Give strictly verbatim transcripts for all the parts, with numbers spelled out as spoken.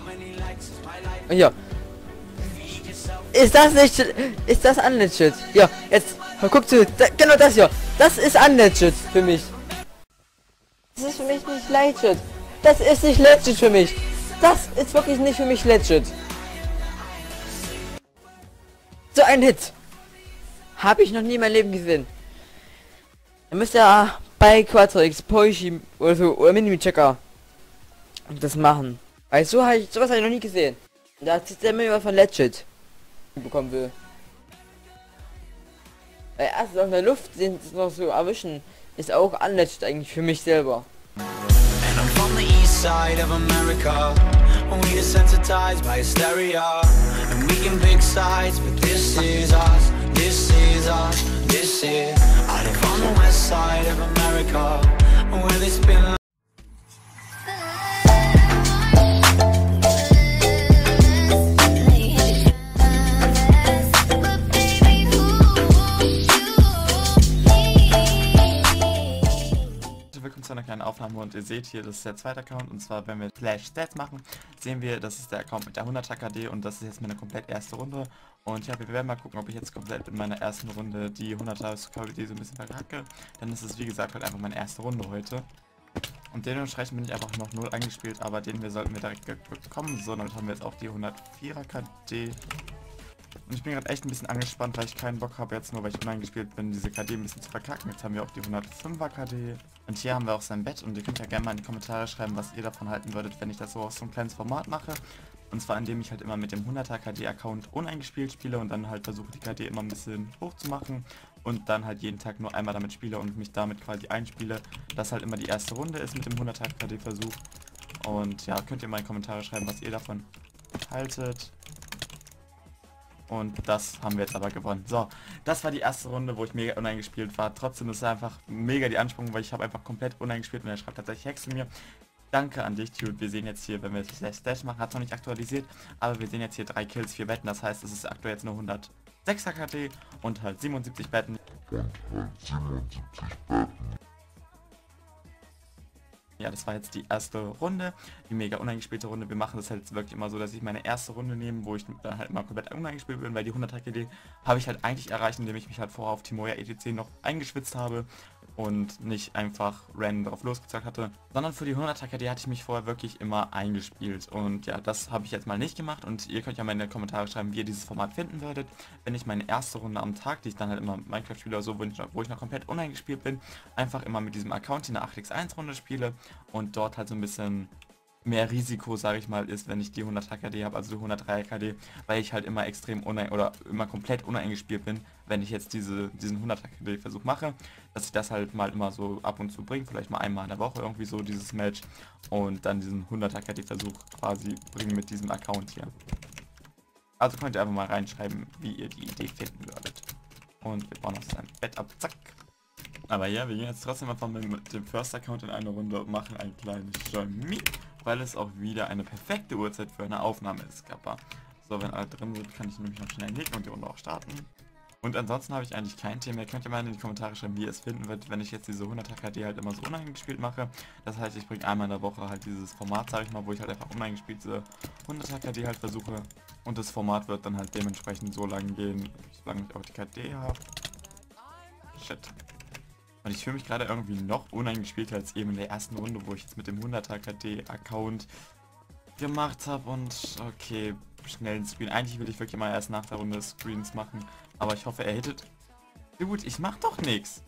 Ja. Ist das nicht... Ist das unlegit? Ja, jetzt... Guck zu, da, genau das hier. Das ist unlegit für mich. Das ist für mich nicht legit. Das ist nicht legit für mich. Das ist wirklich nicht für mich legit. So ein Hit. Habe ich noch nie in meinem Leben gesehen. Da müsst ihr bei Quatrix, Poishi oder so, oder Minimi-Checker das machen. Weil so habe ich, sowas habe ich noch nie gesehen. Da hat sich der mir was von legit bekommen will. Weil erst aus der Luft sind es noch so erwischen, ist auch unlegit eigentlich für mich selber. And I'm from the east side of America. We desensitized by hysteria. And we can pick sides, but this is us. This is us. This is. I live on the west side of America. Where they spin. Willkommen zu einer kleinen Aufnahme und ihr seht hier, das ist der zweite Account und zwar, wenn wir Slash Stats machen, sehen wir, das ist der Account mit der hunderter K D und das ist jetzt meine komplett erste Runde und ja, wir werden mal gucken, ob ich jetzt komplett in meiner ersten Runde die hunderter K D so ein bisschen verkacke, dann ist es wie gesagt halt einfach meine erste Runde heute und dementsprechend bin ich einfach noch null eingespielt, aber den wir sollten wir direkt bekommen, so, damit haben wir jetzt auch die hundertvierer K D. Und ich bin gerade echt ein bisschen angespannt, weil ich keinen Bock habe, jetzt nur weil ich uneingespielt bin, diese K D ein bisschen zu verkacken. Jetzt haben wir auch die hundertfünfer K D. Und hier haben wir auch sein Bett und ihr könnt ja gerne mal in die Kommentare schreiben, was ihr davon halten würdet, wenn ich das so aus so ein kleines Format mache. Und zwar indem ich halt immer mit dem hunderter K D Account uneingespielt spiele und dann halt versuche die K D immer ein bisschen hoch zu machen. Und dann halt jeden Tag nur einmal damit spiele und mich damit quasi einspiele, dass halt immer die erste Runde ist mit dem hunderter K D Versuch. Und ja, könnt ihr mal in die Kommentare schreiben, was ihr davon haltet. Und das haben wir jetzt aber gewonnen. So, das war die erste Runde, wo ich mega uneingespielt war. Trotzdem ist es einfach mega die Anspannung, weil ich habe einfach komplett uneingespielt und er schreibt tatsächlich Hex zu mir. Danke an dich, Dude. Wir sehen jetzt hier, wenn wir Slash Dash machen, hat es noch nicht aktualisiert, aber wir sehen jetzt hier drei Kills, vier Betten. Das heißt, es ist aktuell jetzt nur hundertsechser K D und halt siebenundsiebzig Betten. Und halt siebenundsiebzig Betten. Ja, das war jetzt die erste Runde, die mega uneingespielte Runde. Wir machen das halt wirklich immer so, dass ich meine erste Runde nehme, wo ich dann halt immer komplett uneingespielt bin, weil die hunderter K D habe ich halt eigentlich erreicht, indem ich mich halt vorher auf Timoja E T C noch eingeschwitzt habe und nicht einfach random drauf losgezockt hatte, sondern für die hunderter K D hatte ich mich vorher wirklich immer eingespielt und ja, das habe ich jetzt mal nicht gemacht und ihr könnt ja mal in die Kommentare schreiben, wie ihr dieses Format finden würdet, wenn ich meine erste Runde am Tag, die ich dann halt immer Minecraft spiele oder so, wo ich, noch, wo ich noch komplett uneingespielt bin, einfach immer mit diesem Account in der acht gegen eins Runde spiele und dort halt so ein bisschen mehr Risiko, sage ich mal, ist, wenn ich die hunderter K D habe, also die hundertdreier K D, weil ich halt immer extrem unein oder immer komplett uneingespielt bin, wenn ich jetzt diese diesen hunderter K D Versuch mache, dass ich das halt mal immer so ab und zu bringe, vielleicht mal einmal in der Woche irgendwie so dieses Match und dann diesen hunderter K D Versuch quasi bringen mit diesem Account hier. Also könnt ihr einfach mal reinschreiben, wie ihr die Idee finden würdet. Und wir bauen uns ein Bett ab, zack. Aber ja, wir gehen jetzt trotzdem einfach mit dem First Account in eine Runde und machen ein kleines Join Me, weil es auch wieder eine perfekte Uhrzeit für eine Aufnahme ist, Kappa. So, wenn alle drin sind, kann ich nämlich noch schnell legen und die Runde auch starten. Und ansonsten habe ich eigentlich kein Thema. Ihr könnt ja mal in die Kommentare schreiben, wie ihr es finden wird, wenn ich jetzt diese hunderter K D halt immer so uneingespielt mache. Das heißt, ich bringe einmal in der Woche halt dieses Format, sage ich mal, wo ich halt einfach uneingespielt diese hunderter K D halt versuche. Und das Format wird dann halt dementsprechend so lang gehen, solange ich auch die K D habe. Shit. Und ich fühle mich gerade irgendwie noch uneingespielter als eben in der ersten Runde, wo ich jetzt mit dem hunderter K D Account gemacht habe. Und okay, schnell einen Screen. Eigentlich will ich wirklich mal erst nach der Runde Screens machen. Aber ich hoffe, er hittet. Gut, ich mach doch nichts.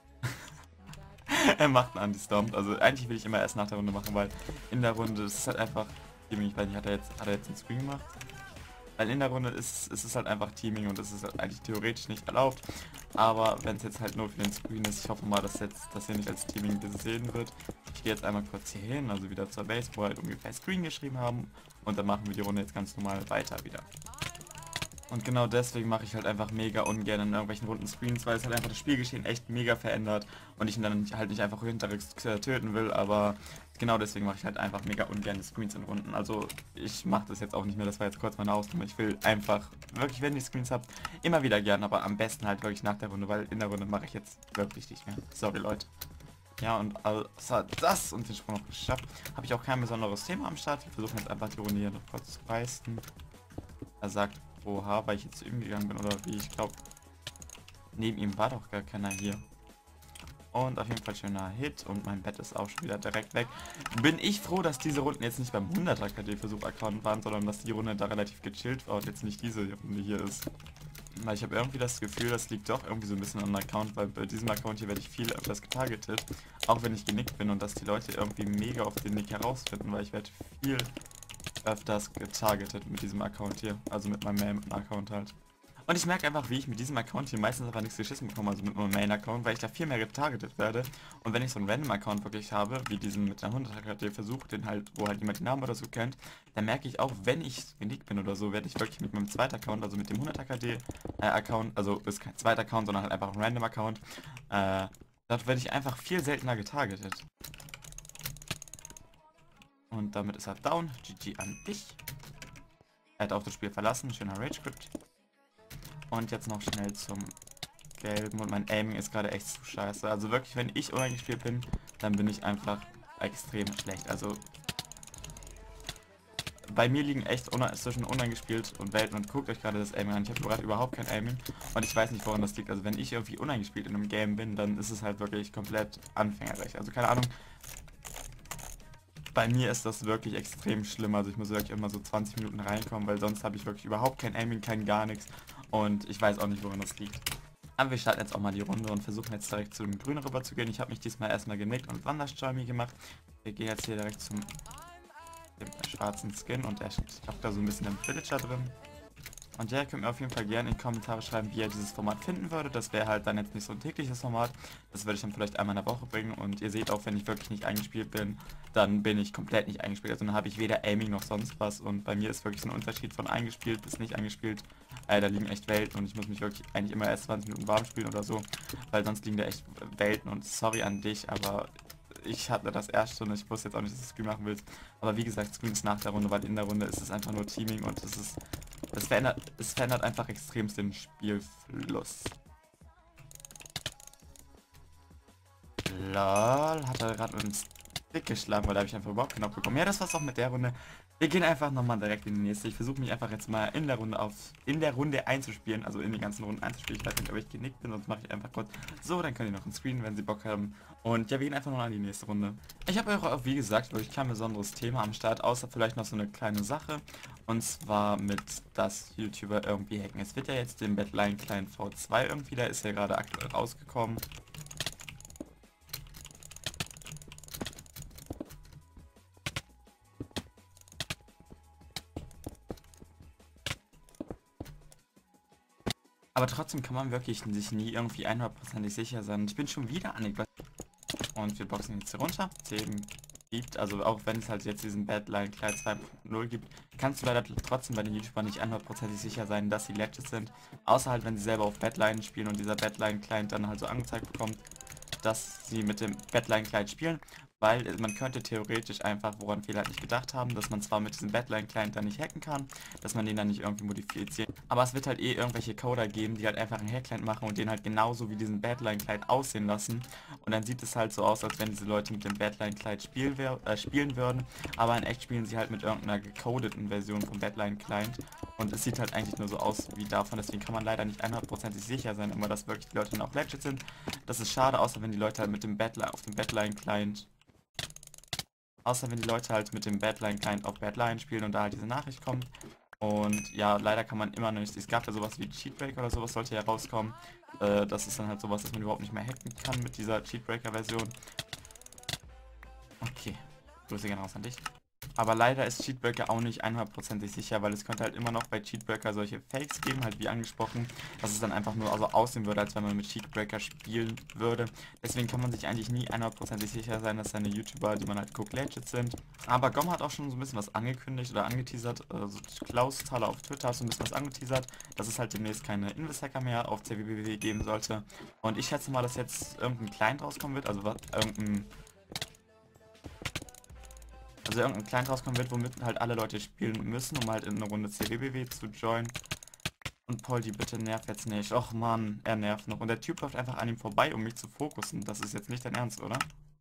Er macht einen Anti-Stomp. Also eigentlich will ich immer erst nach der Runde machen, weil in der Runde ist es halt einfach... Ich weiß nicht, hat er jetzt, hat er jetzt einen Screen gemacht? Weil in der Runde ist, ist es halt einfach Teaming und das ist halt eigentlich theoretisch nicht erlaubt. Aber wenn es jetzt halt nur für den Screen ist, ich hoffe mal, dass jetzt das hier nicht als Teaming gesehen wird. Ich gehe jetzt einmal kurz hier hin, also wieder zur Base, wo wir halt ungefähr Screen geschrieben haben. Und dann machen wir die Runde jetzt ganz normal weiter wieder. Und genau deswegen mache ich halt einfach mega ungern in irgendwelchen runden Screens, weil es halt einfach das Spielgeschehen echt mega verändert und ich ihn dann halt nicht einfach hinterrücks töten will, aber genau deswegen mache ich halt einfach mega ungern Screens in Runden. Also ich mache das jetzt auch nicht mehr, das war jetzt kurz meine Ausnahme. Ich will einfach, wirklich, wenn ich Screens habe, immer wieder gern, aber am besten halt wirklich nach der Runde, weil in der Runde mache ich jetzt wirklich nicht mehr. Sorry, Leute. Ja, und außer das und den Sprung noch geschafft, habe ich auch kein besonderes Thema am Start. Wir versuchen jetzt einfach die Runde hier noch kurz zu leisten. Er sagt, oha, weil ich jetzt zu ihm gegangen bin oder wie, ich glaube, neben ihm war doch gar keiner hier. Und auf jeden Fall schöner Hit und mein Bett ist auch schon wieder direkt weg. Bin ich froh, dass diese Runden jetzt nicht beim hunderter K D-Versuch-Account waren, sondern dass die Runde da relativ gechillt war und jetzt nicht diese Runde hier ist. Weil ich habe irgendwie das Gefühl, das liegt doch irgendwie so ein bisschen an dem Account, weil bei diesem Account hier werde ich viel öfters getargetet, auch wenn ich genickt bin und dass die Leute irgendwie mega auf den Nick herausfinden, weil ich werde viel öfters getargetet mit diesem Account hier, also mit meinem Main-Account halt. Und ich merke einfach, wie ich mit diesem Account hier meistens einfach nichts geschissen bekomme, also mit meinem Main-Account, weil ich da viel mehr getargetet werde. Und wenn ich so einen Random-Account wirklich habe, wie diesen mit der hunderter K D-Versuch, den halt, wo halt jemand den Namen oder so kennt, dann merke ich auch, wenn ich genickt bin oder so, werde ich wirklich mit meinem zweiten Account, also mit dem hunderter K D-Account, also ist kein zweiter Account, sondern halt einfach ein Random-Account, äh, dort werde ich einfach viel seltener getargetet. Und damit ist er down. G G an dich. Er hat auch das Spiel verlassen. Schöner Rage-Script. Und jetzt noch schnell zum Gelben. Und mein Aiming ist gerade echt zu scheiße. Also wirklich, wenn ich uneingespielt bin, dann bin ich einfach extrem schlecht. Also bei mir liegen echt zwischen uneingespielt und Welten. Und guckt euch gerade das Aiming an. Ich habe gerade überhaupt kein Aiming. Und ich weiß nicht, woran das liegt. Also wenn ich irgendwie uneingespielt in einem Game bin, dann ist es halt wirklich komplett anfängerlich. Also keine Ahnung. Bei mir ist das wirklich extrem schlimm, also ich muss wirklich immer so zwanzig Minuten reinkommen, weil sonst habe ich wirklich überhaupt kein Aiming, kein gar nichts und ich weiß auch nicht, woran das liegt. Aber wir starten jetzt auch mal die Runde und versuchen jetzt direkt zu dem Grünen rüber zu gehen. Ich habe mich diesmal erstmal genickt und Wanderstormi gemacht. Wir gehen jetzt hier direkt zum dem schwarzen Skin und der steckt da so ein bisschen im Villager drin. Und ja, ihr könnt mir auf jeden Fall gerne in die Kommentare schreiben, wie ihr dieses Format finden würdet. Das wäre halt dann jetzt nicht so ein tägliches Format. Das würde ich dann vielleicht einmal in der Woche bringen. Und ihr seht auch, wenn ich wirklich nicht eingespielt bin, dann bin ich komplett nicht eingespielt. Also dann habe ich weder Aiming noch sonst was. Und bei mir ist wirklich so ein Unterschied von eingespielt bis nicht eingespielt. Äh, da liegen echt Welten und ich muss mich wirklich eigentlich immer erst zwanzig Minuten warm spielen oder so. Weil sonst liegen da echt Welten und sorry an dich, aber ich hatte das erste und ich wusste jetzt auch nicht, dass du Screen machen willst. Aber wie gesagt, Screen ist nach der Runde, weil in der Runde ist es einfach nur Teaming und es ist... Es verändert, es verändert einfach extremst den Spielfluss. Lol, hat er gerade mit dem Stick geschlagen, weil da habe ich einfach überhaupt keinen bekommen. Ja, das war's auch mit der Runde. Wir gehen einfach nochmal direkt in die nächste. Ich versuche mich einfach jetzt mal in der Runde auf in der Runde einzuspielen, also in die ganzen Runden einzuspielen. Ich weiß nicht, ob ich genickt bin, sonst mache ich einfach kurz so, dann könnt ihr noch einen Screen, wenn sie Bock haben. Und ja, wir gehen einfach noch an die nächste Runde. Ich habe auch, wie gesagt, wirklich kein besonderes Thema am Start, außer vielleicht noch so eine kleine Sache. Und zwar mit, dass YouTuber irgendwie hacken. Es wird ja jetzt den Badlion Client V zwei irgendwie, da ist ja gerade aktuell rausgekommen. Aber trotzdem kann man wirklich sich nie irgendwie hundertprozentig sicher sein. Ich bin schon wieder an den... Und wir boxen jetzt hier runter. zehn gibt, also auch wenn es halt jetzt diesen Badlion Client zwei punkt null gibt, kannst du leider trotzdem bei den YouTubern nicht hundertprozentig sicher sein, dass sie legit sind. Außer halt, wenn sie selber auf Badlion spielen und dieser Badlion Client dann halt so angezeigt bekommt, dass sie mit dem Badlion Client spielen. Weil man könnte theoretisch einfach, woran viele halt nicht gedacht haben, dass man zwar mit diesem Badlion Client dann nicht hacken kann, dass man den dann nicht irgendwie modifiziert, aber es wird halt eh irgendwelche Coder geben, die halt einfach einen Hack-Client machen und den halt genauso wie diesen Badlion Client aussehen lassen. Und dann sieht es halt so aus, als wenn diese Leute mit dem Badlion Client spiel äh, spielen würden, aber in echt spielen sie halt mit irgendeiner gecodeten Version vom Badlion Client. Und es sieht halt eigentlich nur so aus wie davon, deswegen kann man leider nicht hundertprozentig sicher sein, immer dass wirklich die Leute dann auch legit sind. Das ist schade, außer wenn die Leute halt mit dem Badlion auf dem Badlion Client Außer wenn die Leute halt mit dem Badlion Client auf Badlion spielen und da halt diese Nachricht kommt. Und ja, leider kann man immer noch nicht, es gab ja sowas wie Cheatbreaker oder sowas sollte ja rauskommen. Äh, das ist dann halt sowas, dass man überhaupt nicht mehr hacken kann mit dieser Cheatbreaker-Version. Okay, Grüße gehen raus an dich. Aber leider ist Cheatbreaker auch nicht hundertprozentig sicher, weil es könnte halt immer noch bei Cheatbreaker solche Fakes geben, halt wie angesprochen, dass es dann einfach nur also aussehen würde, als wenn man mit Cheatbreaker spielen würde. Deswegen kann man sich eigentlich nie hundertprozentig sicher sein, dass seine YouTuber, die man halt guckt, legit sind. Aber Gom hat auch schon so ein bisschen was angekündigt oder angeteasert, also Klaus Thaler auf Twitter hat so ein bisschen was angeteasert, dass es halt demnächst keine Invis-Hacker mehr auf C W B W geben sollte. Und ich schätze mal, dass jetzt irgendein Client rauskommen wird, also was, irgendein... Also irgendein Client rauskommen wird, womit halt alle Leute spielen müssen, um halt in eine Runde C W B W zu joinen. Und Poldi, bitte nerv jetzt nicht. Och man, er nervt noch. Und der Typ läuft einfach an ihm vorbei, um mich zu fokussen. Das ist jetzt nicht dein Ernst, oder?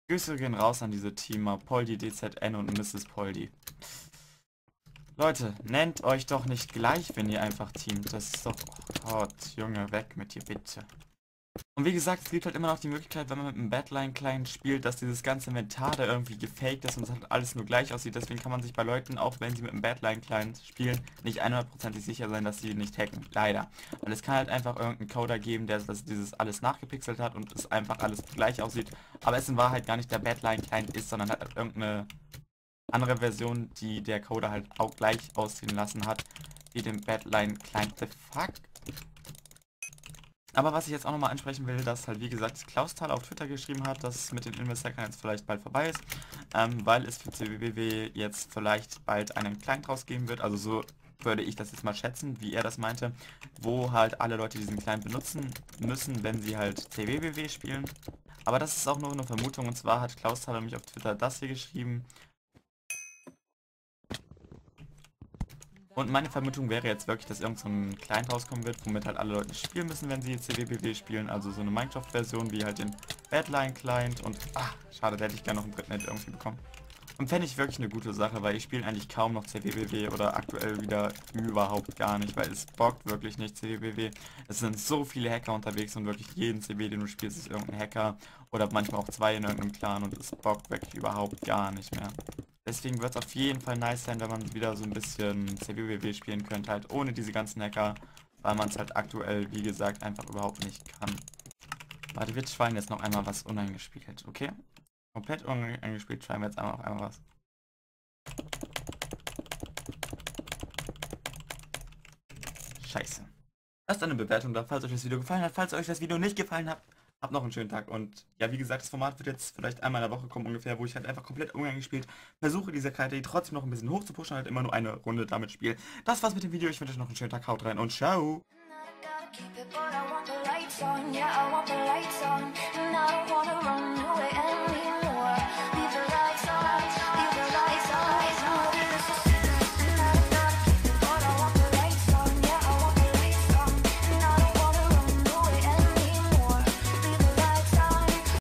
Grüße gehen raus an diese Teamer, Poldi, D Z N und Misses Poldi. Leute, nennt euch doch nicht gleich, wenn ihr einfach teamt. Das ist doch... Oh Gott, Junge, weg mit dir bitte. Und wie gesagt, es gibt halt immer noch die Möglichkeit, wenn man mit einem Badline-Client spielt, dass dieses ganze Inventar da irgendwie gefaked ist und es halt alles nur gleich aussieht. Deswegen kann man sich bei Leuten, auch wenn sie mit einem Badline-Client spielen, nicht hundertprozentig sicher sein, dass sie nicht hacken. Leider. Weil es kann halt einfach irgendeinen Coder geben, der das, dieses alles nachgepixelt hat und es einfach alles gleich aussieht. Aber es in Wahrheit gar nicht der Badline-Client ist, sondern halt irgendeine andere Version, die der Coder halt auch gleich aussehen lassen hat, wie dem Badline-Client. The fuck? Aber was ich jetzt auch nochmal ansprechen will, dass halt wie gesagt Klausthal auf Twitter geschrieben hat, dass es mit den Investor-Clients vielleicht bald vorbei ist, ähm, weil es für C W W jetzt vielleicht bald einen Client rausgeben wird, also so würde ich das jetzt mal schätzen, wie er das meinte, wo halt alle Leute diesen Client benutzen müssen, wenn sie halt C W W spielen. Aber das ist auch nur eine Vermutung, und zwar hat Klausthal nämlich auf Twitter das hier geschrieben. Und meine Vermutung wäre jetzt wirklich, dass irgend so ein Client rauskommen wird, womit halt alle Leute spielen müssen, wenn sie C W W spielen. Also so eine Minecraft-Version wie halt den Badline-Client. Und ach, schade, da hätte ich gerne noch einen dritten Net irgendwie bekommen. Und fände ich wirklich eine gute Sache, weil ich spiele eigentlich kaum noch C W W oder aktuell wieder überhaupt gar nicht, weil es bockt wirklich nicht C W W. Es sind so viele Hacker unterwegs und wirklich jeden C W, den du spielst, ist irgendein Hacker oder manchmal auch zwei in irgendeinem Clan und es bockt wirklich überhaupt gar nicht mehr. Deswegen wird es auf jeden Fall nice sein, wenn man wieder so ein bisschen C W W spielen könnte, halt ohne diese ganzen Hacker, weil man es halt aktuell, wie gesagt, einfach überhaupt nicht kann. Warte, wir trying jetzt noch einmal was uneingespielt, okay? Komplett uneingespielt, trying wir jetzt einmal auf einmal was. Scheiße. Lasst eine Bewertung da, falls euch das Video gefallen hat. Falls euch das Video nicht gefallen hat, habt noch einen schönen Tag. Und ja, wie gesagt, das Format wird jetzt vielleicht einmal in der Woche kommen ungefähr, wo ich halt einfach komplett uneingespielt versuche, diese Karte trotzdem noch ein bisschen hoch zu pushen und halt immer nur eine Runde damit spiele. Das war's mit dem Video. Ich wünsche euch noch einen schönen Tag. Haut rein und ciao. Keep it, but I want the lights on, yeah, I want the lights on, and I don't wanna run